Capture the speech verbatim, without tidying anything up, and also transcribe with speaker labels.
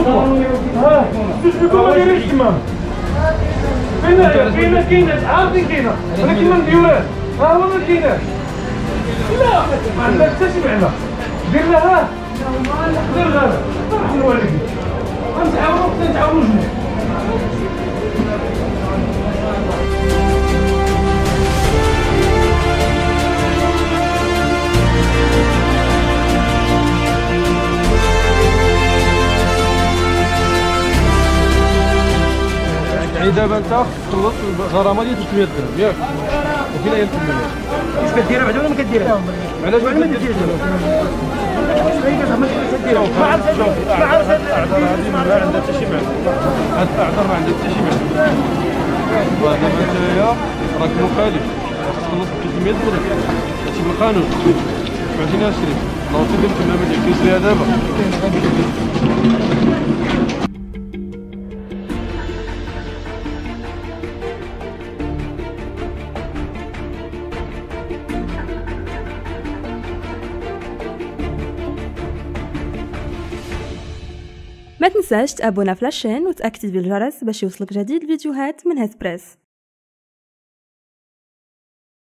Speaker 1: ها شوفوا ما دايرينش تما كاينه كاينه كاينه عارفين كاينه ولكن ما نديروهاش ها هو ما كايناش لا ما عندناش حتى شي معنى دير لها دير لها صراحه الوالدين غنتعاونوا غنتعاونوا جميع
Speaker 2: يعني دابا انت خلصت الغرامه ديال ثلاثمية درهم ياك وفين هي الكميه
Speaker 3: واش كديرها بعدا ولا ما كديرها؟
Speaker 2: علاش ما كديرش ما عرفتش ما عرفتش الاعذار هذه ما عندها حتى شي معنى هاد الاعذار ما عندها حتى شي معنى ودابا نتايا راك مخالف خلصت ثلاثمية درهم هادشي بالقانون فهمتيني الشريف الله تقدر كما ما تحكيش ليها دابا
Speaker 4: ما تنساش تابونا في لاشين وتاكتيفي الجرس باش يوصلك جديد الفيديوهات من هاد بريس.